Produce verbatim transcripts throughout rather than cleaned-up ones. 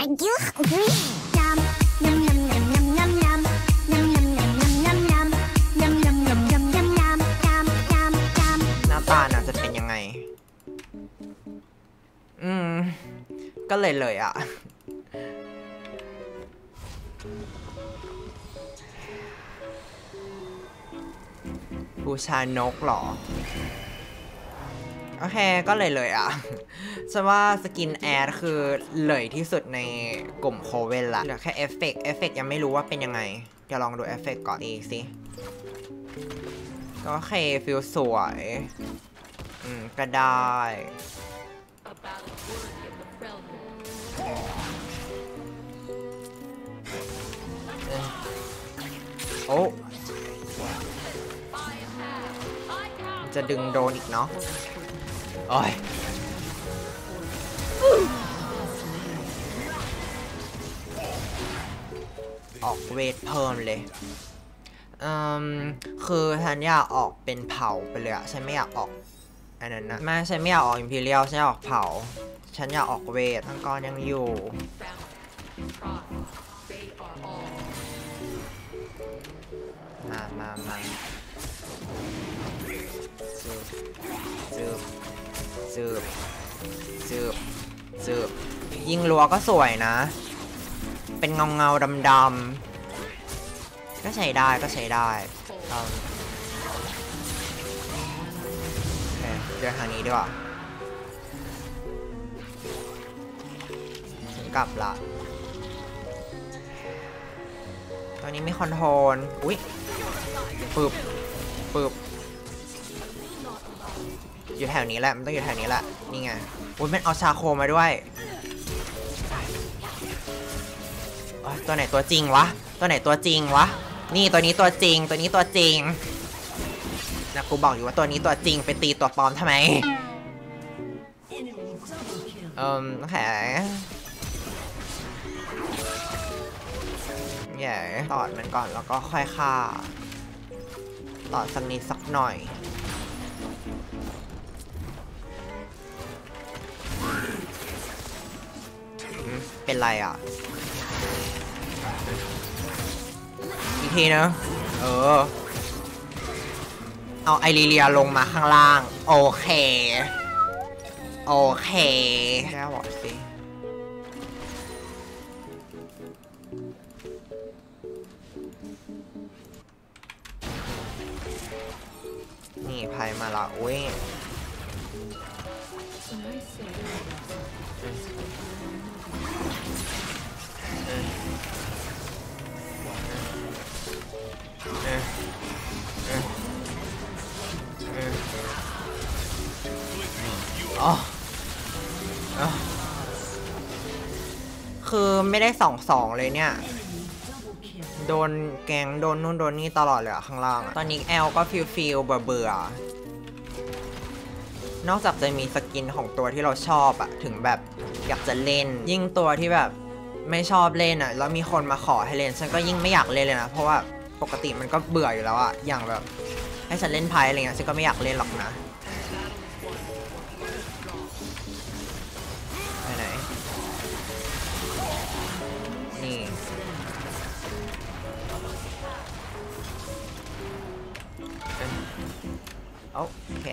หน้าตาน่าจะเป็นยังไงอืมก็เลยเลยอ่ะบูชานกหรอโอเคก็เลยเลยอ่ะฉันว่าสกินแอดคือเลยที่สุดในกลุ่มโคเวนละเหลือแค่เอฟเฟกต์เอฟเฟกต์ยังไม่รู้ว่าเป็นยังไงเดี๋ยวลองดูเอฟเฟกต์ก่อนดีสิก็โอเคฟิลสวยอืมก็ได้โอ้จะดึงโดนอีกเนาะโอ้ยออกเวทเพิ่มเลยอืมคือฉันอยากออกเป็นเผาไปเลยอะฉันไม่อยากออกอันนั้นนะไม่ฉันไม่อยากออกอิมพีเรียลฉันอยากออกเผาฉันอยากออกเวททั้งก้อนยังอยู่มามามาสืบสืบสืบสืบยิงรัวก็สวยนะเป็นเงาเงาดำดำก็ใช้ได้ก็ใช้ได้โอเคเดินทางนี้ดีกว่าถึงกลับละตอนนี้มีคอนโทรลอุ้ยปึบปึบอยู่แถวนี้แหละมันต้องอยู่แถวนี้แหละนี่ไงอุ้ยมันเอาชาโคมาด้วยตัวไหนตัวจริงวะตัวไหนตัวจริงวะนี่ตัวนี้ตัวจริงตัวนี้ตัวจริงนะกูบอกอยู่ว่าตัวนี้ตัวจริงไปตีตัวปลอมทำไมเอิ่มโอเคแย่ตอดมันก่อนแล้วก็ค่อยฆ่าตอดสักนิดสักหน่อยเป็นไรอ่ะอีกทีนะเออเอาไอริเลียลงมาข้างล่างโอเคโอเคแค่บอกสินี่ไพ่มาละอุ้ยอ๋อคือไม่ได้สองสองเลยเนี่ยโดนแกงโดนนู่นโดนนี่ตลอดเลยอะข้างล่างตอนนี้แอลก็ฟิลฟิลเบื่อเบื่อนอกจากจะมีสกินของตัวที่เราชอบอะถึงแบบอยากจะเล่นยิ่งตัวที่แบบไม่ชอบเล่นอะแล้วมีคนมาขอให้เล่นฉันก็ยิ่งไม่อยากเล่นเลยนะเพราะว่าปกติมันก็เบื่ออยู่แล้วอะอย่างแบบให้ฉันเล่นไพ่อะไรเงี้ยฉันก็ไม่อยากเล่นหรอกนะไปไหนนี่โอเค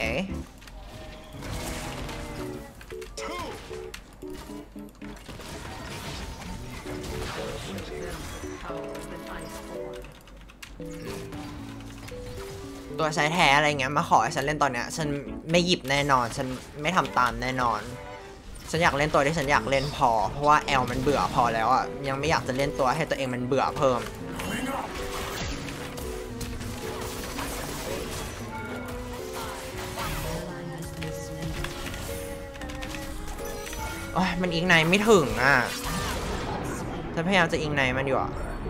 ตัวใช้แท้อะไรเงี้ยมาขอให้ฉันเล่นตอนเนี้ยฉันไม่หยิบแน่นอนฉันไม่ทำตามแน่นอนฉันอยากเล่นตัวที่ฉันอยากเล่นพอเพราะว่าแอลมันเบื่อพอแล้วอ่ะยังไม่อยากจะเล่นตัวให้ตัวเองมันเบื่อเพิ่มโอ้ยมันอิงไนไม่ถึงอ่ะฉันพยายามจะอิงไนมันอยู่อ่ะ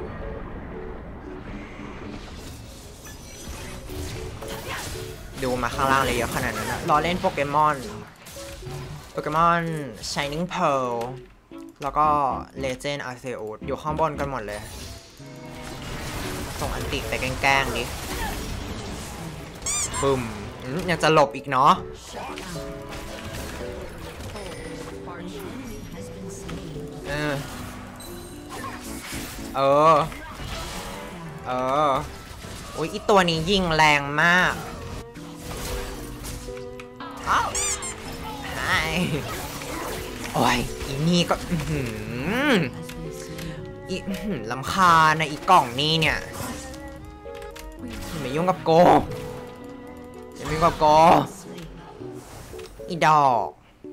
ดูมาข้างล่างเลยเยอะขนาดนั้นนะรอเล่นโปเกมอนโปเกมอน Shining Pearl แล้วก็ Legend Arceus อยู่ข้างบนกันหมดเลยส่งอันติไปแกล้งๆดิบึ้มยังจะหลบอีกเนาะเออเออเอออุ้ยอีตัวนี้ยิงแรงมากอ้าวหายโอ้ยอีนี่ก็อีลำคาญนะอีกล่องนี้เนี่ยอย่ามายุ่งกับโกอย่ามายุ่งกับโกอีดอก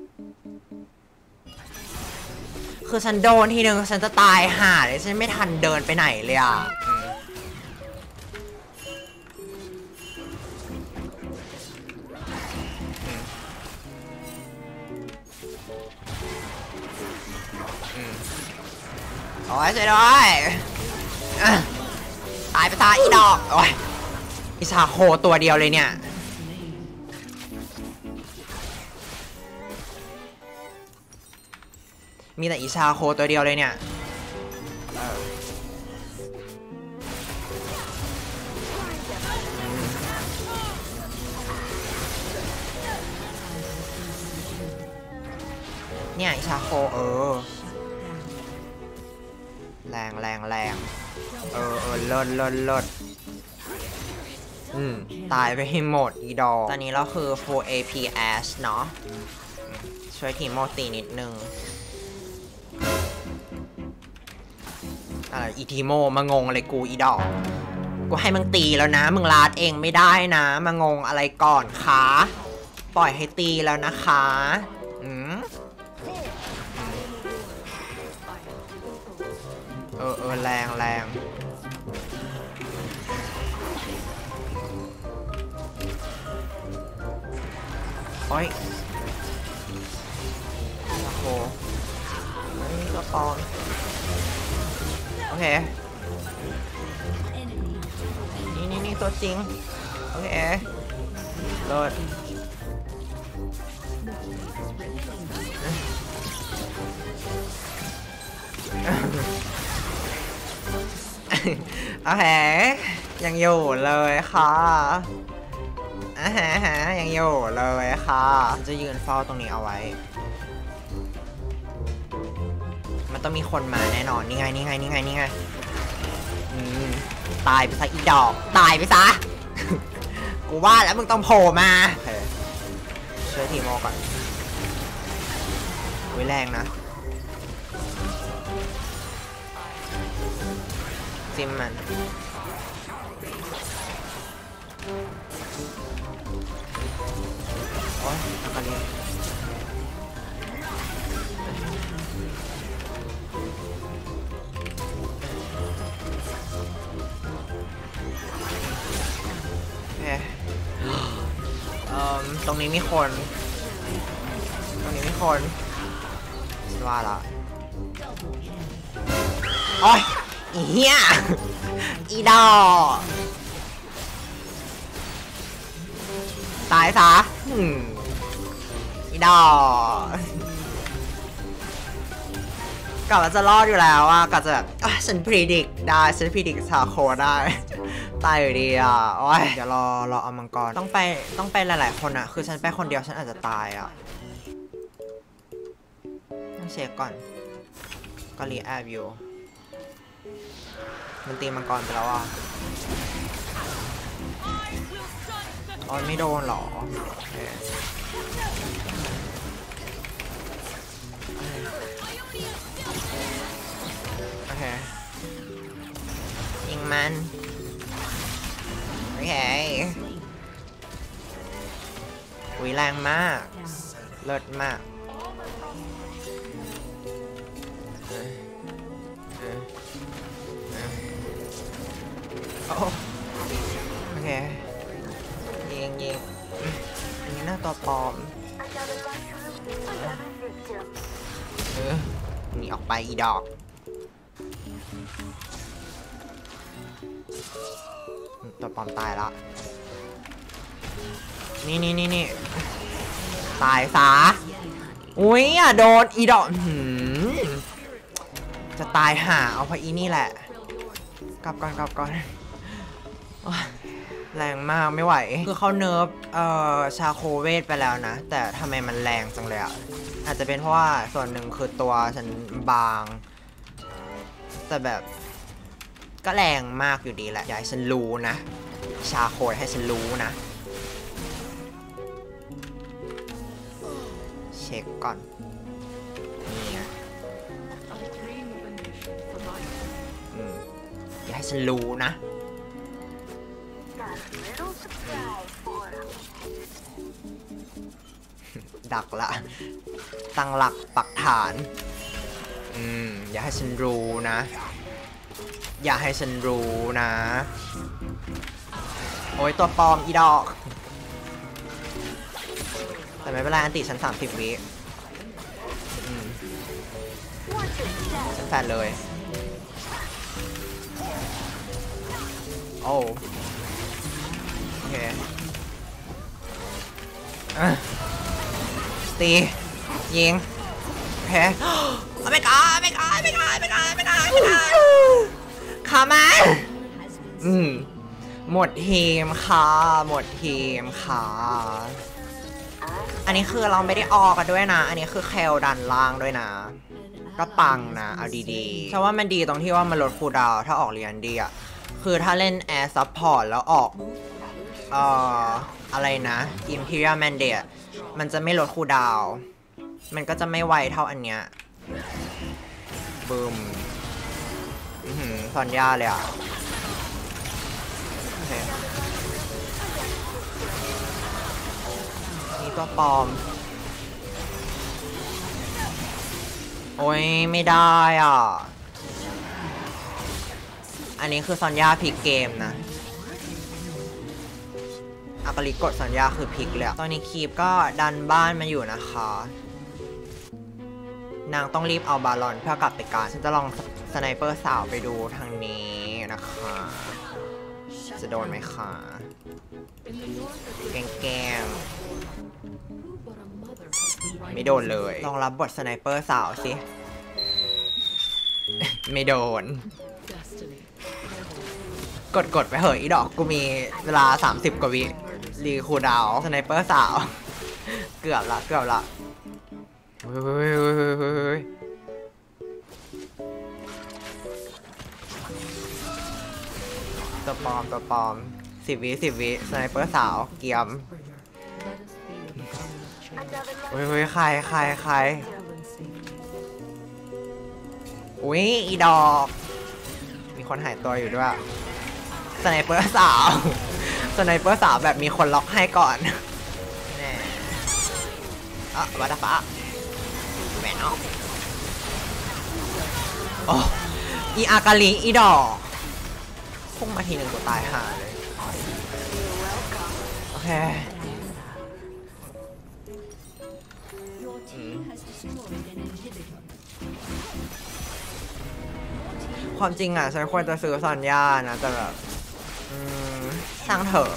คือฉันโดนทีนึงฉันจะตายห่าเลยฉันไม่ทันเดินไปไหนเลยอ่ะโอ้ยช่วยด้วยตายไปซะอีดอกโอ้ยอิชาโคตัวเดียวเลยเนี่ยมีแต่อิชาโคตัวเดียวเลยเนี่ยเนี่ยอิชาโคเออแรงแรงแรงเออเออเลิศเลิศเลิศอืมตายไปให้หมดอีดอตอนนี้เราคือ full เอ พี Ash เนาะช่วยทีโมตีนิดนึงอะไรอีทีโมมางงอะไรกูอีดอกกูให้มึงตีแล้วนะมึงลาดเองไม่ได้นะมางงอะไรก่อนคะปล่อยให้ตีแล้วนะคะอืมเออเออแรงแรงโอ้ยโอ้โหนี่ก็ปอนโอเคนี่นี่นี่ตัวจริงโอเคโหลดโอเคยังอยู่เลยค่ะอ่าฮะฮะยังอยู่เลยค่ะจะยืนเฝ้าตรงนี้เอาไว้มันต้องมีคนมาแน่นอนนี่ไงนี่ไงนี่ไงนี่ไงอืมตายไปซะอีดอกตายไปซะ กูว่าแล้วมึงต้องโผล่มาโอเคช่วยทีโมก่อนวิแรงนะซิมมันโอ้ยอะไรเนี่ยตรงนี้มีคนตรงนี้มีคนฉันว่าละโอ้ยอีเหี้ยอีดอตายซะอีดอกะว่าจะรอดอยู่แล้วอ่ะกะจะแบบฉันพรีดิกได้ฉันพรีดิกชาโคได้ตายอยู่ดีอ่ะโอ้ยเดี๋ยวรอรอเอามังกรต้องไปต้องไปหลายๆคนอ่ะคือฉันไปคนเดียวฉันอาจจะตายอ่ะต้องเช็คก่อนก็รีแอบอยู่มันตีมังกรไปแล้วอ่ะอ๋อไม่โดนหรอโอเคยิงมันโอเคอุ้ยแรงมากเลิศมากโอเคยิงยิงยิงหน้าตัวปลอมเออหนีออกไปอีดอกตัวปลอมตายละนี่นี่นี่นี่ตายซะอุ้ยอ่ะโดนอีดอกจะตายห่าเอาพออีนี่แหละกลับก่อนกลับก่อนแรงมากไม่ไหวคือเขาเนิร์ฟเอ่อชาโคเวทไปแล้วนะแต่ทำไมมันแรงจังเลยอ่ะอาจจะเป็นเพราะว่าส่วนหนึ่งคือตัวฉันบางแต่แบบก็แรงมากอยู่ดีแหละอย่าให้ฉันรู้นะชาโคยให้ฉันรู้นะเช็คก่อนนี่ไงอืมอย่าให้ฉันรู้นะดักละตั้งหลักปักฐานอืมอย่าให้ฉันรู้นะอย่าให้ฉันรู้นะโอ้ยตัวปลอมอีดอกแต่ไม่เป็นไรอันติฉันสามสิบวิฉันแฟนเลยโอ้โอเคตียิงโอเคไม่กล้าไม่กล้าไม่กล้าไม่กล้าไม่กล้าไม่กล้าขามาอืมหมดทีมค่ะหมดทีมค่ะอันนี้คือเราไม่ได้ออกกันด้วยนะอันนี้คือแคลดันล่างด้วยนะก็ปังนะเอาดีๆเพราะว่ามันดีตรงที่ว่ามันลดคูลดาวน์ถ้าออกเรียนดีอ่ะคือถ้าเล่นแอร์ซัพพอร์ตแล้วออกเอ่ออะไรนะ Imperial Mandate มันจะไม่ลดคูลดาวน์มันก็จะไม่ไวเท่าอันเนี้ยบึมอือหือซอนย่าเลยอ่ะโอเคนี่ตัวปลอมโอ้ยไม่ได้อ่ะอันนี้คือซอนย่าพลิกเกมนะอากาลิกดซอนย่าคือพลิกเลยตอนนี้คีปก็ดันบ้านมาอยู่นะคะนางต้องรีบเอาบาลอนเพื่อกลับไปการฉันจะลองสไนเปอร์สาวไปดูทางนี้นะคะจะโดนไหมคะแกงๆไม่โดนเลยลองรับบทสไนเปอร์สาวสิไม่โดนกดกดไปเหอะอีดอกกูมีเวลาสามสิบกว่าวิรีคูดาวสไนเปอร์สาวเกือบละเกือบละเฮ้ยเฮ้ยเฮ้ยเฮ้ยตัวปลอมตัวปลอมสิบวิสิบวิสไนเปอร์สาวเกียมเฮ้ยเฮ้ยใครใครใครอุ้ยอีดอกมีคนหายตัวอยู่ด้วยสไนเปอร์สาวสไนเปอร์สาวแบบมีคนล็อกให้ก่อนแน่อ่ะวัดฟ้าแม่เนาะโอ้อีอากาลีอีดอกพุ่งมาทีหนึ่งตัวตายห่าเลยโอเคความจริงอ่ะฉันควรจะซื้อซอนย่านะแต่แบบช่างเถอะ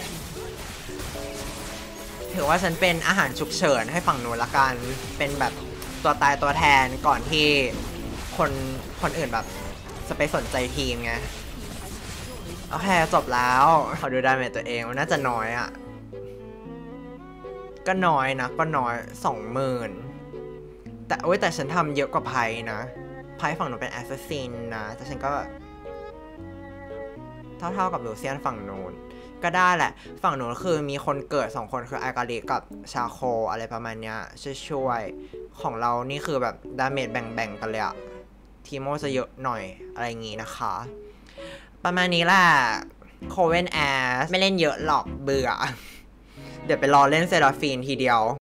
ถือว่าฉันเป็นอาหารฉุกเฉินให้ฝั่งนู้นละกันเป็นแบบตัวตายตัวแทนก่อนที่คนคนอื่นแบบจะไปสนใจทีมไงโอเคจบแล้วขอดูดาเมจตัวเองมันน่าจะน้อยอ่ะก็น้อยนะก็น้อยสองหมื่นแต่โอ้ยแต่ฉันทำเยอะกว่าไพ่นะไพ่ฝั่งหนูเป็นแอสซัสซินนะแต่ฉันก็เท่าๆกับลูเซียนฝั่งนู้นก็ได้แหละฝั่งนู้นคือมีคนเกิดสองคนคืออากาลิกับชาโคอะไรประมาณเนี้ยช่วยๆของเรานี่คือแบบดาเมจแบ่งๆกันเลยอะทีโมจะเยอะหน่อยอะไรอย่างงี้นะคะประมาณนี้แหละโคเวนแอสไม่เล่นเยอะหรอกเบื่อเดี๋ยวไปรอเล่นเซราฟีนทีเดียว